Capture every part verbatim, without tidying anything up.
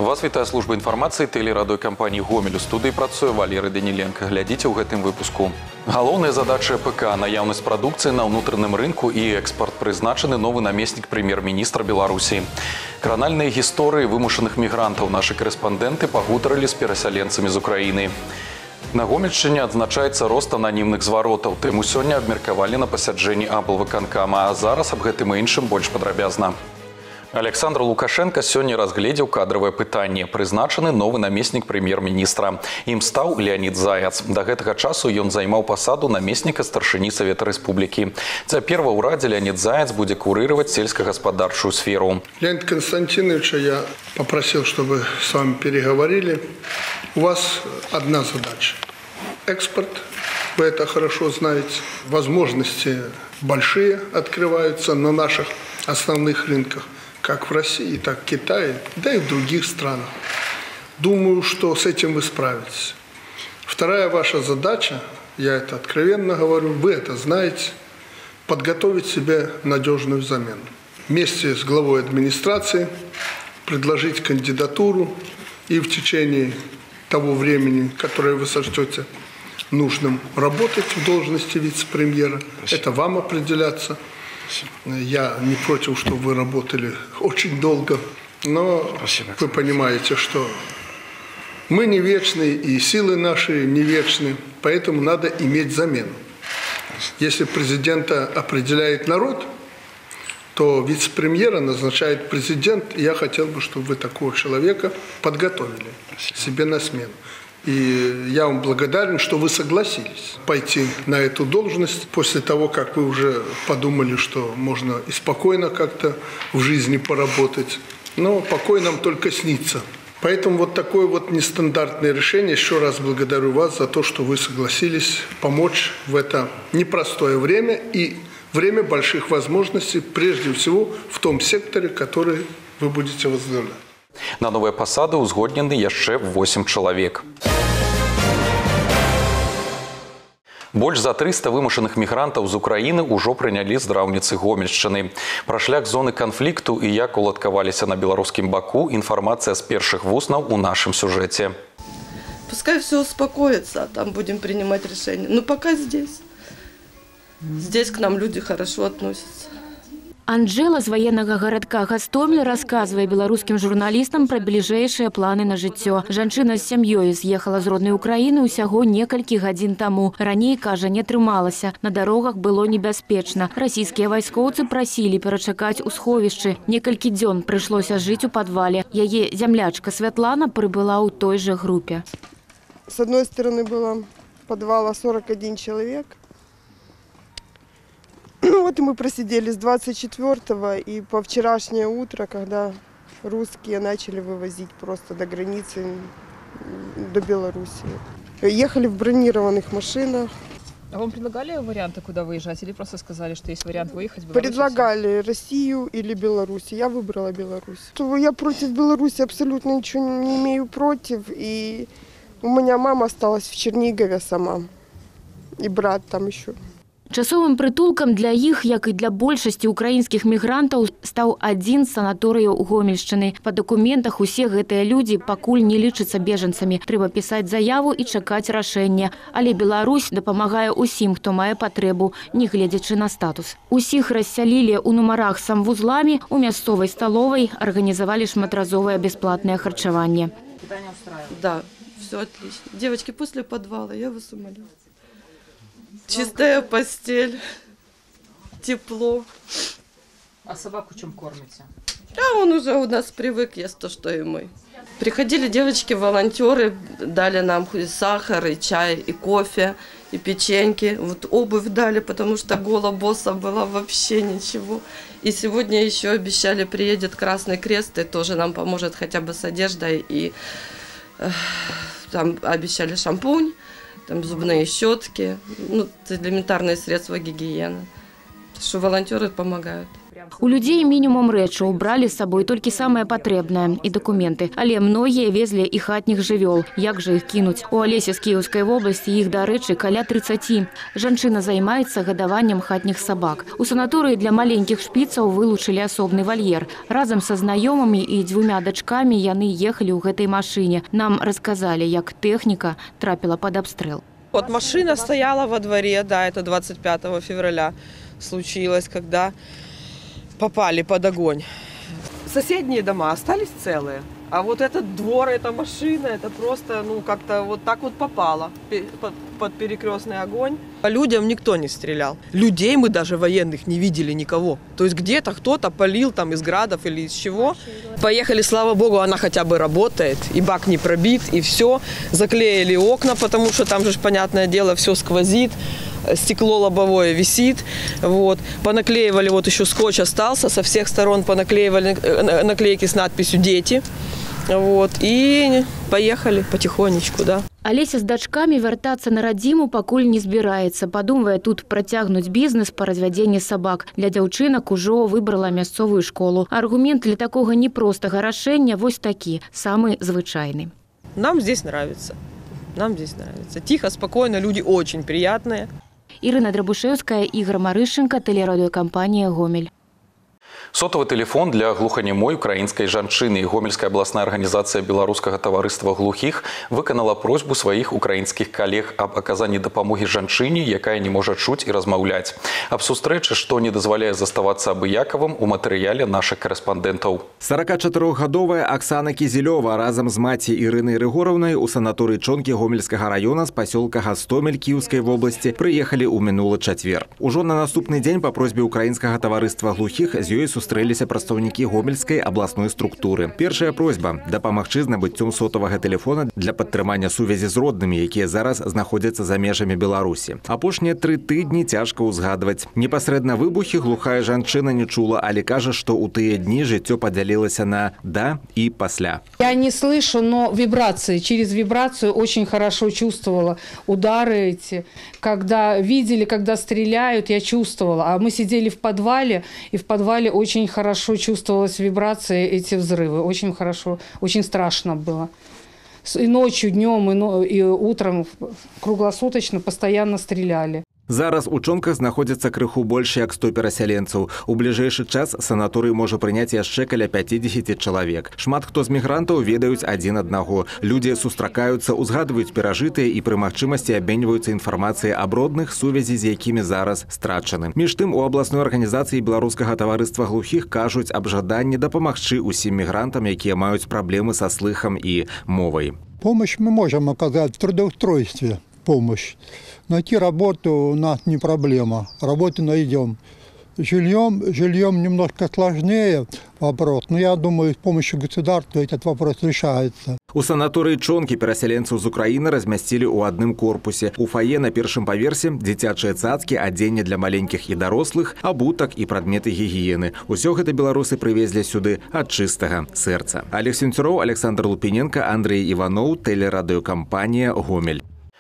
Вас вітае служба інфармацыі тэлерадыёкампаніі «Гомель». У студыі працуе Валерый Даніленко. Глядзіце ў гэтым выпуску. Галоўная задача ПК – наяўнасць прадукцыі на ўнутраным рынку і экспарт. Прызначаны новы намеснік прэм'ер-міністра Беларусі. Кранальныя гісторыі вымушаных мігрантаў нашы корэспандэнты пагутарылі з перасяленцамі з Украіны. На Гомельшчыне адзначаецца рост ананімных зваротаў. Тэму сёння абмеркавалі на пасяджэнні аблвыканкама, а зараз аб гэтым і іншым больш падрабязна. Александр Лукашенко сёння разгледзеў кадравае пытанне. Прызначаны новы намеснік прэм'ер-міністра. Ім стаў Леонид Заяц. Да гэтага часу ён займаў пасаду намесніка старшыні Савета Рэспублікі. Цяпер ва ўрадзе Леонид Заяц будзе курировать сельскохозяйственную сферу. Леонид Константинович, я попросил, чтобы с вами переговорили. У вас одна задача. Экспорт. Вы это хорошо знаете. Возможности большие открываются на наших основных рынках. Как в России, так в Китае, да и в других странах. Думаю, что с этим вы справитесь. Вторая ваша задача, я это откровенно говорю, вы это знаете, подготовить себе надежную замену. Вместе с главой администрации предложить кандидатуру и в течение того времени, которое вы сочтете нужным, работать в должности вице-премьера. Это вам определяться. Я не против, чтобы вы работали очень долго, но Спасибо. Вы понимаете, что мы не вечны, и силы наши не вечны, поэтому надо иметь замену. Если президента определяет народ, то вице-премьера назначает президент, и я хотел бы, чтобы вы такого человека подготовили Спасибо. Себе на смену. И я вам благодарен, что вы согласились пойти на эту должность после того, как вы уже подумали, что можно и спокойно как-то в жизни поработать. Но покой нам только снится. Поэтому вот такое вот нестандартное решение. Еще раз благодарю вас за то, что вы согласились помочь в это непростое время и время больших возможностей, прежде всего в том секторе, который вы будете возглавлять. На новыя пасады ўзгоднены яшчэ восемь чалавек. Больш за трыста вымушаных мігрантаў з Украіны ўжо прынялі здраўніцы Гомельшчыны. Пра шлях зоны канфлікту і як уладкаваліся на беларускім баку інфармацыя з першых вуснаў у нашым сюжэце. Пускай все успокоится, а там будем принимать решения. Но пока здесь. Здесь к нам люди хорошо относятся. Анжела з военнага гарадка Гастомель расказвае беларускім журналістам пра бліжэйшыя планы на жыццё. Жанчына з сям'ёю з'ехала з роднай Украіны ўсяго некалькі гадзін таму. Раней, кажа, не трымалася. На дарогах было небяспечна. Расійскія вайскоўцы прасілі перачакаць у сховішчы. Некалькі дзён прыйшлося жыць у падвале. Яе зямлячка Святлана прыбыла ў той жа групе. С одной стороны было подвала сорок один человек. Ну вот и мы просидели с двадцать четвёртого и по вчерашнее утро, когда русские начали вывозить просто до границы, до Беларуси. Ехали в бронированных машинах. А вам предлагали варианты, куда выезжать, или просто сказали, что есть вариант выехать в Беларусь? Предлагали Россию или Беларусь. Я выбрала Беларусь. Я против Беларуси абсолютно ничего не имею против. И у меня мама осталась в Чернигове сама. И брат там еще. Часовым прытулкам для іх, як і для большасці украінскіх мігрантаў, стаў адзін з санаторыяў Гомельшчыны. Па дакументах усе гэтыя людзі пакуль не лічацца бежанцамі. Трэба пісаць заяву і чакаць рашэння. Але Беларусь дапамагае ўсім, хто мае патрэбу, не гледзячы на статус. Усіх рассялілі ў нумарах з санвузламі, у мясцовай сталовай арганізавалі шматразовае бясплатнае харчаванне. Да, все отлично. Девочки, после подвала, я вас умоляю. Чистая постель, тепло. А собаку чем кормите? А он уже у нас привык, есть то, что и мы. Приходили девочки-волонтеры, дали нам и сахар, и чай, и кофе, и печеньки. Вот обувь дали, потому что гола босса была вообще ничего. И сегодня еще обещали, приедет Красный Крест и тоже нам поможет хотя бы с одеждой. И э, там обещали шампунь. Там зубные щетки, ну, элементарные средства гигиены. Что волонтеры помогают. У людзей мінімум рэчаў, бралі з сабой толькі самае патрэбнае і дакументы. Але многія везлі і хатніх жывёл. Як жа іх кінуць? У Алесе з Кіеўскай вобласці іх, дарэчы, каля трыццаці. Жанчына займаецца гадаваннем хатніх сабак. У санаторыі для маленькіх шпіцаў вылучылі асобны вальер. Разам са знаёмымі і дзвюмя дачкамі яны ехалі ў гэтай машыне. Нам расказалі, як тэхніка трапіла пад абстрэл. Вот машина стояла во дворе, да, это двадцать пятого февраля случилось, когда попали под огонь. Соседние дома остались целые, а вот этот двор, эта машина, это просто, ну, как-то вот так вот попало под, под перекрестный огонь. По людям никто не стрелял. Людей мы даже военных не видели никого. То есть где-то кто-то палил там из градов или из чего. Поехали, слава богу, она хотя бы работает, и бак не пробит, и все. Заклеили окна, потому что там же, понятное дело, все сквозит. Стекло лобовое висит. Вот. Понаклеивали, вот еще скотч остался, со всех сторон понаклеивали наклейки с надписью «Дети». Вот. И поехали потихонечку, да. Алеся з дачкамі вяртацца на радзіму пакуль не збіраецца. Падумвае тут працягнуць бізнес па развядзенні сабак. Для дзяўчынак ужо выбрала мясцовую школу. Аргумент для такога непростага рашэння вось такі, самы звычайны. Нам здесь нравится. Нам здесь нравится. Тихо, спокойно, люди очень приятные. Ірына Драбушэўская, Ігор Марышенко, тэлерадыёкампанія «Гомель». Сотовый телефон для глуханемой украинской жанчыны. Гомельская областная организация Белорусского товариства глухих выканала просьбу своих украинских коллег об оказании допомоги жанчыне, якая не может чуть и размаўляць. Аб сустрэчы, што не дазваляе заставацца абыякавым, у матэрыяле наших корреспондентов. сорокачатырохгадовая Оксана Кизелёва разом з маці Ірынай Рыгоровнай у санаторыі Чонкі Гомельскага района з пасёлка Гастомель Кіеўскай вобласці прыехалі ў мінулы чацвер. Ужо на наступны дзень по просьбе Украінскага таварыства глухіх з ёй сустрэліся прадстаўнікі гомельскай абласной структуры. Першая просьба – дапамагчы з набыццём сотовага телефона для падтрымання сувязі з роднымі, якія зараз знаходзяцца за межамі Беларусі. Апошнія тры тыдні цяжка ўзгадваць. Непасрэдна выбухі глухая жанчына не чула, але кажа, што ў тыя дні жыццё падзялілася на «да» и «пасля». Я не слышу, но вибрации. Через вибрацию очень хорошо чувствовала удары эти. Когда видели, когда стреляют, я чувствовала. А мы сидели в подвале, и в подвале очень хорошо чувствовалась вибрация, эти взрывы. Очень хорошо, очень страшно было. И ночью, днем, и, но, и утром круглосуточно постоянно стреляли. Зараз у Чонках знаходзіцца крыху больш як сто перасяленцаў. У бліжэйшы час санаторый можа прыняць яшчэ каля пяцідзесяці чалавек. Шмат хто з мігрантаў ведаюць адзін аднаго. Людзі сустракаюцца, узгадваюць перажытыя і пры магчымасці абменьваюцца інфармацыяй аб родных, сувязі з якімі зараз страчаны. Між тым, у абласной арганізацыі Беларускага таварыства глухіх кажуць аб жаданні дапамагчы усім мігрантам, якія маюць праблемы са слыхам і мовай. Помощь мы можем оказать в трудоустройстве. Помощь. Найти работу у нас не проблема. Работу найдем. Жильем, жильем немножко сложнее вопрос, но я думаю, с помощью государства этот вопрос решается. У санаторыі Чонкі перасяленцаў з Украіны размясцілі ў адным корпусе. У фае на першым паверсе дзіцячыя цацкі, адзенне для маленькіх і дарослых, абутак і прадметы гігіены. Усё гэта беларусы прывезлі сюды ад чыстага сэрца. Олег Сенцюроў, Александр Лупиненко, Андрей Иванов, тэлерадыёкампанія «Гомель».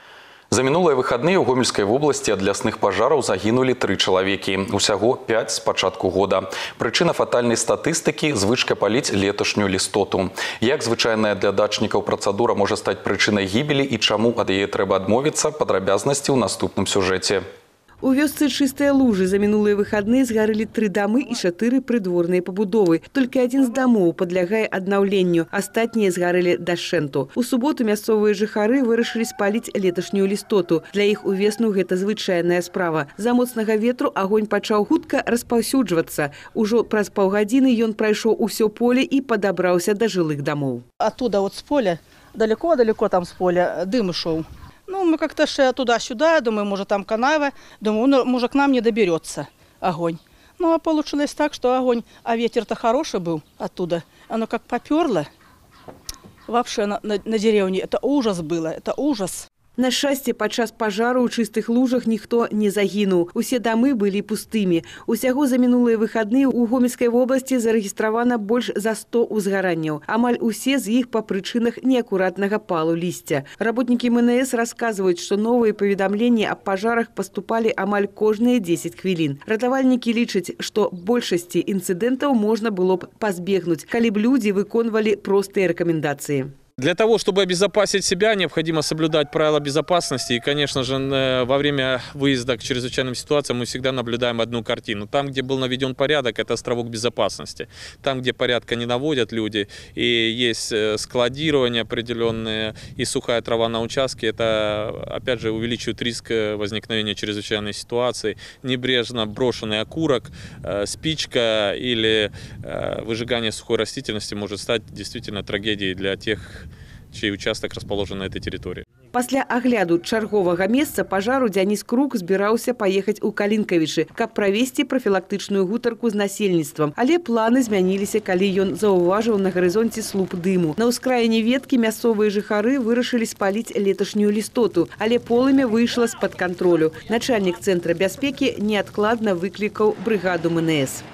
За мінулыя выхадныя ў Гомельскай вобласці ад лясных пажараў загінулі тры чалавекі. Усяго пяць з пачатку года. Прычына фатальнай статыстыкі – звычка паліць леташнюю лістоту. Як звычайная для дачнікаў працэдура можа стаць прычынай гібелі і чаму ад яе трэба адмовіцца, падрабязнасці ў наступным сюжэце. У вёсцы Чыстыя Лужы за мінулыя выхадныя згарэлі тры дамы і чатыры прыдворныя пабудовы. Толькі адзін з дамоў падлягае аднаўленню, астатнія згарэлі дашчэнту. У суботу мясцовыя жыхары вырашылі спаліць леташнюю лістоту. Для іх увесну гэта звычайная справа. За моцнага ветру агонь пачаў хутка распаўсюджвацца. Ужо праз паўгадзіны ён прайшоў усё поле і падабраўся да жылых дамоў. Оттуда вот с поля, далеко-далеко там с поля дым шел. Ну, мы как-то туда-сюда, думаю, может, там канава, думаю, он, может, к нам не доберется огонь. Ну, а получилось так, что огонь, а ветер-то хороший был оттуда, оно как поперло. Вообще на, на, на деревне, это ужас было, это ужас. На шчасце, падчас пажару ў чыстых лужах ніхто не загінуў. Усе дамы былі пустымі. Усяго за мінулыя выхадныя ў Гомельскай вобласці зарэгістравана больш за сто ўзгаранняў. Амаль усе з іх па прычынах неакуратнага палу лісця. Работнікі эм эн эс расказваюць, што новыя паведамленні аб пажарах паступалі амаль кожныя дзесяць хвілін. Ратавальнікі лічаць, што большасці інцыдэнтаў можна было б пазбегнуць, калі б людзі выконвалі простыя рэкамендацыі. Для того, чтобы обезопасить себя, необходимо соблюдать правила безопасности. И, конечно же, во время выезда к чрезвычайным ситуациям мы всегда наблюдаем одну картину. Там, где был наведен порядок, это островок безопасности. Там, где порядка не наводят люди, и есть складирование определенное, и сухая трава на участке, это, опять же, увеличивает риск возникновения чрезвычайной ситуации. Небрежно брошенный окурок, спичка или выжигание сухой растительности может стать действительно трагедией для тех, чей участок расположен на этой территории. Пасля агляду чарговага месца пажару Дзяніс Крук збіраўся паехаць у Калінкавічы, каб правесці прафілактычную гутарку з насельніцтвам. Але планы змяніліся, калі ён заўважыў на гарызонце слуп дыму. На ўскраіне веткі мясцовыя жыхары вырашылі спаліць леташнюю лістоту, але полымя выйшла з-пад кантролю. Начальнік цэнтра бяспекі неадкладна выклікаў брыгаду эм эн эс.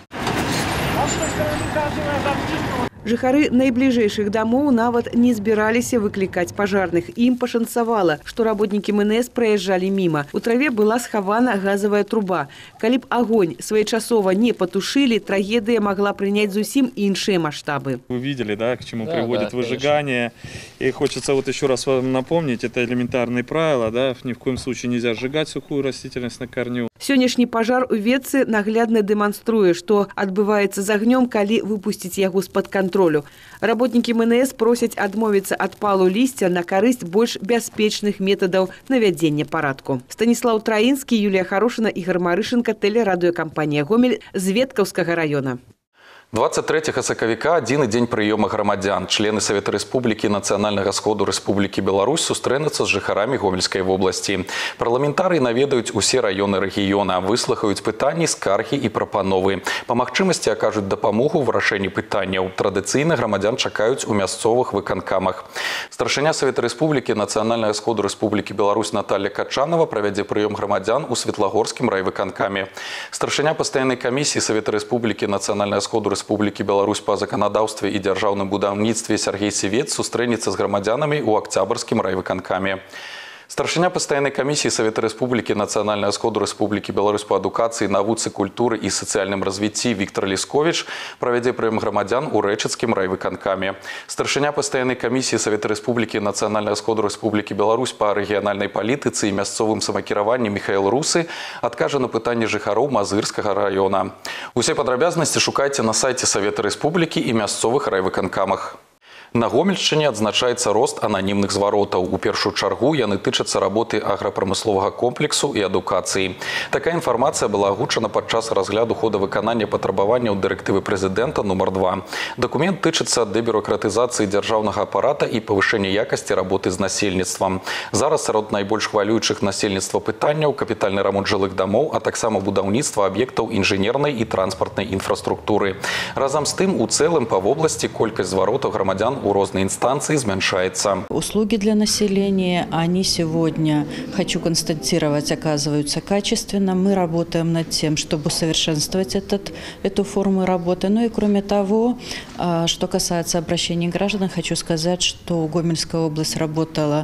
Жыхары найбліжэйшых дамоў нават не збіраліся выклікаць пажарных. Ім пашанцавала, што работнікі эм эн эс праязджалі міма. У траве была схавана газавая труба. Калі б агонь своечасова не патушылі, трагедыя могла прыняць зусім іншыя маштабы. Вы видели, да, к чему да, приводит да, выжигание. Конечно. И хочется вот еще раз вам напомнить, это элементарные правила, да, ни в коем случае нельзя сжигать сухую растительность на корню. Сённяшні пажар у Ветцы наглядна дэманструе, што адбываецца з агнём, калі выпусціць яго з-пад кантролю. Работнікі эм эн эс просяць адмовіцца ад палу лісця на карысць больш бяспечных метадаў навядзення парадку. Станіслаў Траінскі, Юлія Харошына, Ігор Марышенко, тэлерадыёкампанія «Гомель» з Веткаўскага района. двадцать третьего сакавіка адзіны дзень прыёма грамадзян. Члены Савета Рэспублікі Нацыянальнага сходу Рэспублікі Беларусь сустрэнуцца з жыхарамі Гомельскай вобласці. Парламентарыі наведаюць усе раёны рэгіёна, выслухаюць пытанні, скаргі і прапановы. Па магчымасці акажуць дапамогу ў вырашэнні пытанняў. Традыцыйна грамадзян чакаюць у мясцовых выканкамах. Старшыня Савета Рэспублікі Нацыянальнага сходу Рэспублікі Беларусь Наталья Качанова правядзе прыём грамадзян у Светлагорскім райвыканкаме. Старшыня пастаяннай камісіі Савета Рэспублікі Нацыянальнага сходу Рэспублікі Беларусь па заканадаўстве і дзяржаўным будаўніцтве Сергей Севец сустрэнецца з грамадзянамі ў Акцябрскім райвыканкаме. Старшыня пастаяннай камісіі Савета Рэспублікі Нацыянальнага сходу Рэспублікі Беларусь па адукацыі, навуцы, культуры і сацыяльным развіцці Віктор Лісковіч правядзе прыём грамадзян у Рэчыцкім райвыканкаме. Старшыня пастаяннай камісіі Савета Рэспублікі Нацыянальнага сходу Рэспублікі Беларусь па рэгіянальнай палітыцы і мясцовым самакіраванні Міхаэл Русы адкажа на пытанні жыхароў Мазырскага района. Усе падрабязнасці шукайце на сайце Савета Рэспублікі і мясцовых райвыканкамах. На Гомельшчыне адзначаецца рост ананімных зваротаў. У першую чаргу яны тычацца работы аграпрамысловага комплексу і адукацыі. Такая інфармацыя была агучана падчас разгляду хода выканання патрабаванняў дырэктывы прэзідэнта нумар два. Дакумент тычыцца дэбюракратызацыі дзяржаўнага апарата і павышэння якасці работы з насельніцтвам. Зараз сярод найбольш хвалюючых насельніцтва пытанняў капітальны рамонт жылых дамоў, а таксама будаўніцтва аб'ектаў інжынернай і транспартнай інфраструктуры. Разам з тым, у цэлым па вобласці колькасць зваротаў грамадзян у разные инстанции зменшается. Услуги для населения, они сегодня, хочу констатировать, оказываются качественно. Мы работаем над тем, чтобы усовершенствовать этот, эту форму работы. Ну и кроме того, что касается обращений граждан, хочу сказать, что Гомельская область работала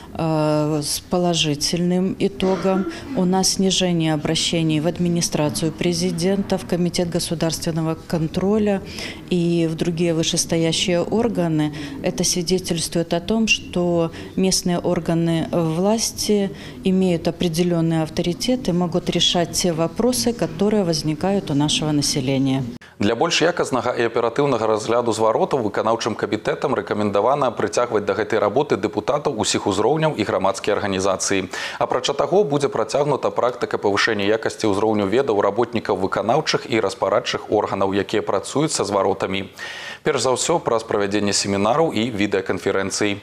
с положительным итогом. У нас снижение обращений в администрацию президента, в Комитет государственного контроля и в другие вышестоящие органы. Это свидетельствует о том, что местные органы власти имеют определенный авторитет и могут решать те вопросы, которые возникают у нашего населения. Для больш якаснага і аператыўнага разгляду зваротаў выканаўчым камітэтам рэкамендавана прыцягваць да гэтай работы дэпутатаў усіх узроўняў і грамадскія арганізацыі. Апрача таго, будзе працягнута практыка павышэння якасці ўзроўню ведаў работнікаў выканаўчых і распарадчых органаў, якія працуюць са зваротамі. Перш за ўсё, праз правядзенне семінараў і відэаканферэнцый.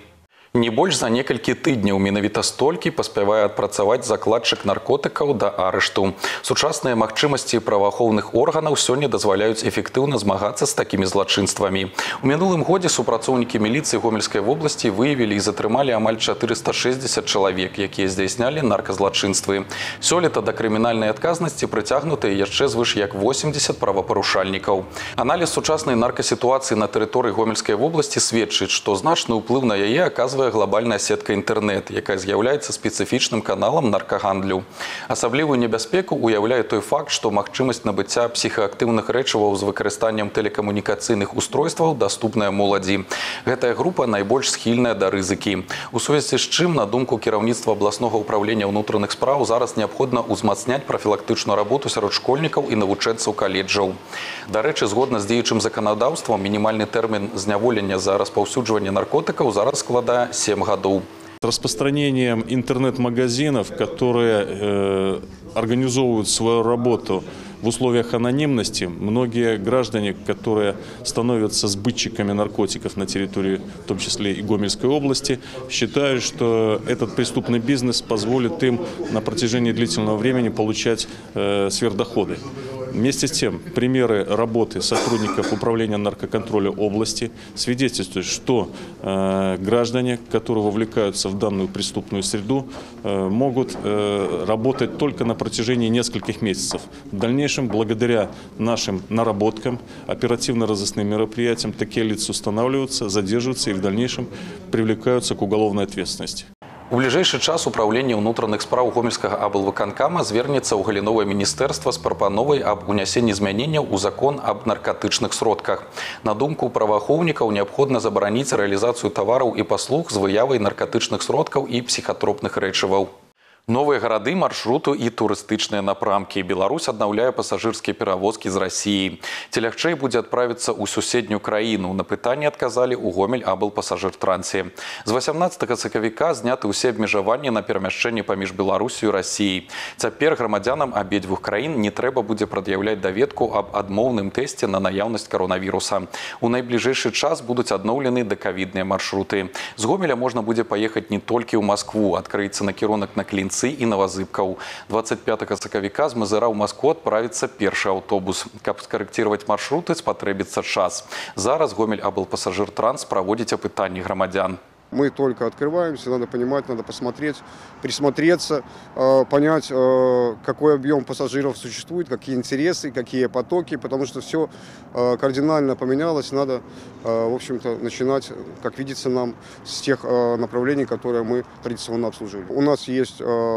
Не больш за некалькі тыдняў менавіта столькі паспявае адпрацаваць закладчык наркотыкаў да арышту. Сучасныя магчымасці праваахоўных органаў сёння дазваляюць эфектыўна змагацца з такімі злачынствамі. У мінулым годзе супрацоўнікі міліцыі Гомельскай вобласці выявілі і затрымалі амаль чатырыста шэсцьдзесят чалавек, якія здзяйснялі нарказлачынствы. Сёлета да крымінальнай адказнасці прыцягнутыя яшчэ звыш як восемьдесят правапарушальнікаў. Аналіз сучаснай наркасітуацыі на тэрыторыі Гомельскай вобласці сведчыць, што значны ўплыў на яе аказвае глобальная сетка інтэрнэт, якая з'яўляецца спецыфічным каналам наркагандлю. Асаблівую небяспеку уяўляе той факт, што магчымасць набыцця псіхаактыўных рэчываў з выкарыстаннем тэлекамунікацыйных устройстваў даступная моладзі. Гэтая група найбольш схільная да рызыкі. У сувязі з чым, на думку кіраўніцтва абласнога ўправлення ўнутраных спраў, зараз неабходна ўзмацняць прафілактычную работу сярод школьнікаў і навучэнцаў каледжаў. Дарэчы, згодна з дзеючым заканадаўствам, мінімальны тэрмін зняволення за распаўсюджванне наркотыкаў зараз складае семь годов. Распространением интернет-магазинов, которые э, организовывают свою работу в условиях анонимности, многие граждане, которые становятся сбытчиками наркотиков на территории, в том числе и Гомельской области, считают, что этот преступный бизнес позволит им на протяжении длительного времени получать э, сверхдоходы. Вместе с тем, примеры работы сотрудников управления наркоконтроля области свидетельствуют, что э, граждане, которые вовлекаются в данную преступную среду, э, могут э, работать только на протяжении нескольких месяцев. В дальнейшем, благодаря нашим наработкам, оперативно-розыскным мероприятиям, такие лица устанавливаются, задерживаются и в дальнейшем привлекаются к уголовной ответственности. У бліжэйшы час управленне ўнутраных спраў Гомельскага аблвыканкама звернецца ў галіновае міністэрства з прапановай аб унясенні змяненняў у закон аб наркатычных сродках. На думку праваахоўнікаў, неабходна забараніць рэалізацыю тавараў і паслуг з выявай наркатычных сродкаў і псіхатропных рэчываў. Новыя гарады, маршруту і турыстычныя напрамкі. Беларусь аднаўляе пасажырскія перавозкі з Расіі. Ці лягчэй будзе адправіцца ў суседнюю краіну? На пытанне адказалі ў Гомель аблпасажыртрансе. З васямнаццатага сакавіка зняты ўсе абмежаванні на перамяшчэнне паміж Беларусю і Расіяй. Цяпер грамадзянам абедзвюх краін не трэба будзе прад'яўляць даведку аб адмоўным тэсце на наяўнасць каронавіруса. У найбліжэйшы час будуць адноўлены даковідныя маршруты. З Гомеля можна будзе паехаць не толькі ў Маскву, адкрыецца накірунак на Клінцы і Новозыбкаў. двадцать пятага сакавіка з Мазыра ў Маскву адправіцца першы аўтобус. Каб скарэкціраваць маршруты, спатрэбіцца час. Зараз Гомель аблпасажыртранс праводзіць апытанні грамадзян. Мы только открываемся, надо понимать, надо посмотреть, присмотреться, э, понять, э, какой объем пассажиров существует, какие интересы, какие потоки, потому что все э, кардинально поменялось. Надо, э, в общем-то, начинать, как видится нам, с тех э, направлений, которые мы традиционно обслуживали. У нас есть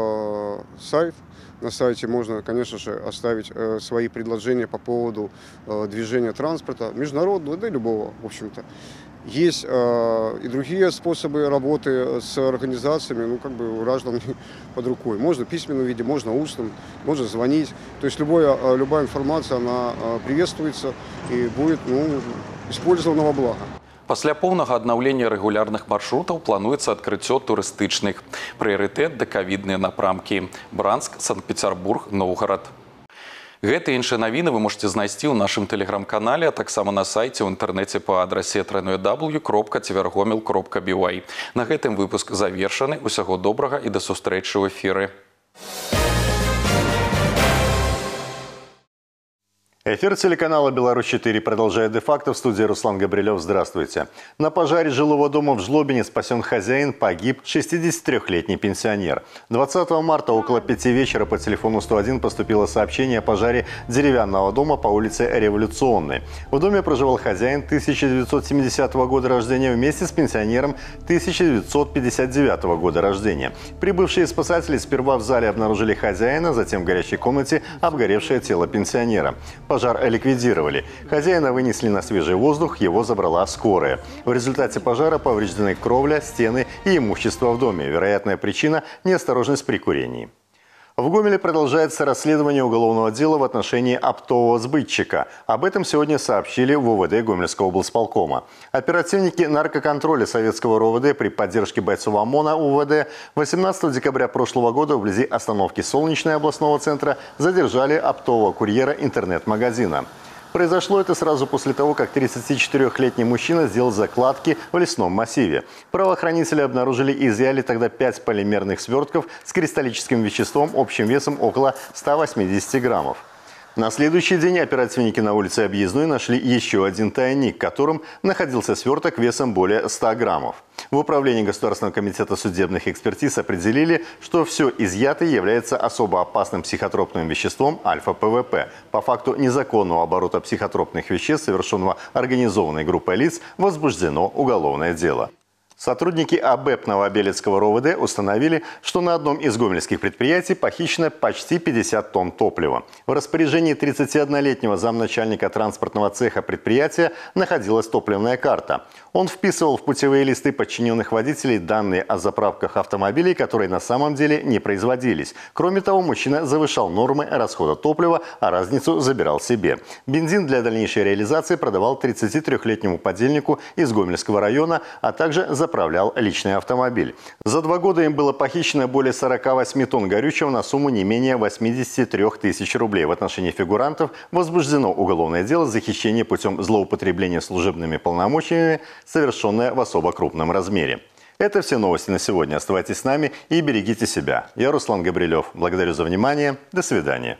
э, сайт. На сайте можно, конечно же, оставить э, свои предложения по поводу э, движения транспорта, международного, да и любого, в общем-то. Есть э, и другие способы работы с организациями, ну, как бы у граждан под рукой. Можно в письменном виде, можно устным, можно звонить. То есть любое, любая информация, она приветствуется и будет, ну, использована во благо. Пасля поўнага аднаўлення рэгулярных маршрутаў плануецца адкрыццё турыстычных. Прыярытэт даковідныя напрамкі. Бранск, Санкт-Петербург, Новгород. Гэты іншыя навіны вы можете знайсці ў нашым тэлеграм-канале, а таксама на сайце ў інтэрнэце па адрасе дабл ю дабл ю дабл ю кропка цівергомел кропка би уай. На гэтым выпуск завершаны. Усяго добрага і да сустрэчы ў эфіры. Эфир телеканала «Беларусь четыре» продолжает де-факто. В студии Руслан Габрилев. Здравствуйте. На пожаре жилого дома в Жлобине спасен хозяин, погиб шестидесятитрёхлетний пенсионер. двадцатого марта около пяти вечера по телефону сто один поступило сообщение о пожаре деревянного дома по улице Революционной. В доме проживал хозяин тысяча девятьсот семидесятого года рождения вместе с пенсионером тысяча девятьсот пятьдесят девятого года рождения. Прибывшие спасатели сперва в зале обнаружили хозяина, затем в горячей комнате обгоревшее тело пенсионера. Пожар ликвидировали. Хозяина вынесли на свежий воздух, его забрала скорая. В результате пожара повреждены кровля, стены и имущество в доме. Вероятная причина – неосторожность при курении. В Гомеле продолжается расследование уголовного дела в отношении оптового сбытчика. Об этом сегодня сообщили в УВД Гомельского облсполкома. Оперативники наркоконтроля советского РОВД при поддержке бойцов ОМОНа УВД восемнадцатого декабря прошлого года вблизи остановки Солнечной областного центра задержали оптового курьера интернет-магазина. Произошло это сразу после того, как тридцатичетырёхлетний мужчина сделал закладки в лесном массиве. Правоохранители обнаружили и изъяли тогда пять полимерных свертков с кристаллическим веществом общим весом около ста восьмидесяти граммов. На следующий день оперативники на улице Объездной нашли еще один тайник, в котором находился сверток весом более ста граммов. В управлении Государственного комитета судебных экспертиз определили, что все изъятое является особо опасным психотропным веществом альфа-ПВП. По факту незаконного оборота психотропных веществ, совершенного организованной группой лиц, возбуждено уголовное дело. Сотрудники АБЭП Новобелецкого РОВД установили, что на одном из гомельских предприятий похищено почти пятьдесят тонн топлива. В распоряжении тридцатиоднолетнего замначальника транспортного цеха предприятия находилась топливная карта. Он вписывал в путевые листы подчиненных водителей данные о заправках автомобилей, которые на самом деле не производились. Кроме того, мужчина завышал нормы расхода топлива, а разницу забирал себе. Бензин для дальнейшей реализации продавал тридцатитрёхлетнему подельнику из Гомельского района, а также заправлял личный автомобиль. За два года им было похищено более сорока восьми тонн горючего на сумму не менее восьмидесяти трёх тысяч рублей. В отношении фигурантов возбуждено уголовное дело за хищение путем злоупотребления служебными полномочиями, совершенное в особо крупном размере. Это все новости на сегодня. Оставайтесь с нами и берегите себя. Я Руслан Габрилев. Благодарю за внимание. До свидания.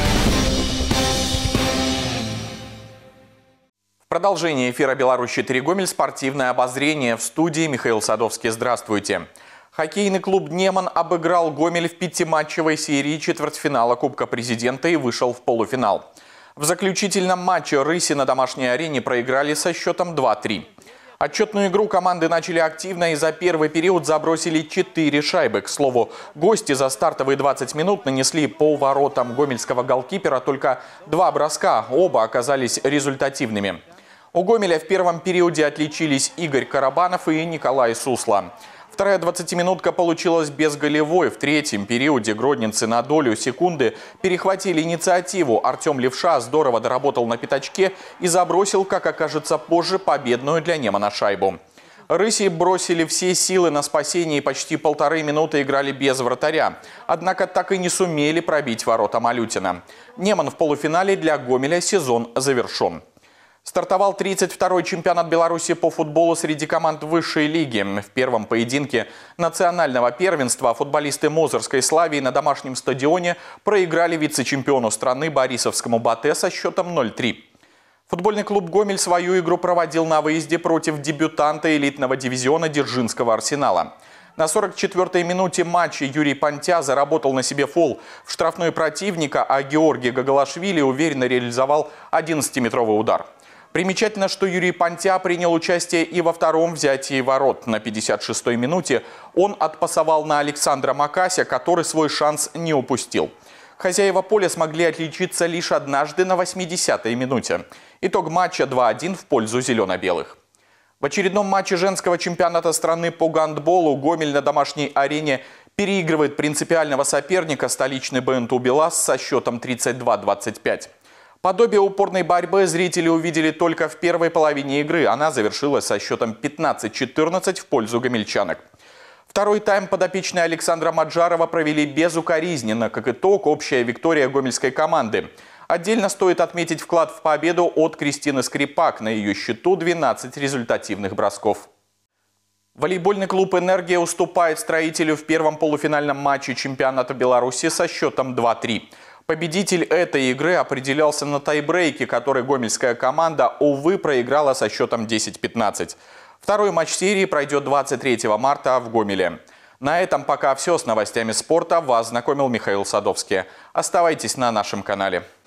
В продолжении эфира «Беларусь-четыре Гомель» спортивное обозрение. В студии Михаил Садовский. Здравствуйте. Хоккейный клуб «Неман» обыграл Гомель в пятиматчевой серии четвертьфинала Кубка Президента и вышел в полуфинал. В заключительном матче «Рыси» на домашней арене проиграли со счетом два-три. Отчетную игру команды начали активно и за первый период забросили четыре шайбы. К слову, гости за стартовые двадцать минут нанесли по воротам гомельского голкипера только два броска. Оба оказались результативными. У Гомеля в первом периоде отличились Игорь Карабанов и Николай Сусло. Вторая двадцатиминутка получилась безголевой. В третьем периоде гродненцы на долю секунды перехватили инициативу. Артем Левша здорово доработал на пятачке и забросил, как окажется позже, победную для Немана шайбу. Рыси бросили все силы на спасение и почти полторы минуты играли без вратаря. Однако так и не сумели пробить ворота Малютина. Неман в полуфинале, для Гомеля сезон завершен. Стартовал тридцать второй чемпионат Беларуси по футболу среди команд высшей лиги. В первом поединке национального первенства футболисты Мозырской Славии на домашнем стадионе проиграли вице-чемпиону страны Борисовскому БАТЭ со счетом ноль-три. Футбольный клуб «Гомель» свою игру проводил на выезде против дебютанта элитного дивизиона Дзержинского «Арсенала». На сорок четвёртой минуте матча Юрий Пантя заработал на себе фол в штрафной противника, а Георгий Гагалашвили уверенно реализовал одиннадцатиметровый удар. Примечательно, что Юрий Пантя принял участие и во втором взятии ворот. На пятьдесят шестой минуте он отпасовал на Александра Макася, который свой шанс не упустил. Хозяева поля смогли отличиться лишь однажды на восьмидесятой минуте. Итог матча два-один в пользу зелено-белых. В очередном матче женского чемпионата страны по гандболу Гомель на домашней арене переигрывает принципиального соперника столичный БНТУ «БелАЗ» со счетом тридцать два двадцать пять. Подобие упорной борьбы зрители увидели только в первой половине игры. Она завершилась со счетом пятнадцать четырнадцать в пользу гомельчанок. Второй тайм подопечные Александра Маджарова провели безукоризненно. Как итог, общая виктория гомельской команды. Отдельно стоит отметить вклад в победу от Кристины Скрипак. На ее счету двенадцать результативных бросков. Волейбольный клуб «Энергия» уступает «Строителю» в первом полуфинальном матче чемпионата Беларуси со счетом два-три. Победитель этой игры определялся на тайбрейке, который гомельская команда, увы, проиграла со счетом десять-пятнадцать. Второй матч серии пройдет двадцать третьего марта в Гомеле. На этом пока все. С новостями спорта вас знакомил Михаил Садовский. Оставайтесь на нашем канале.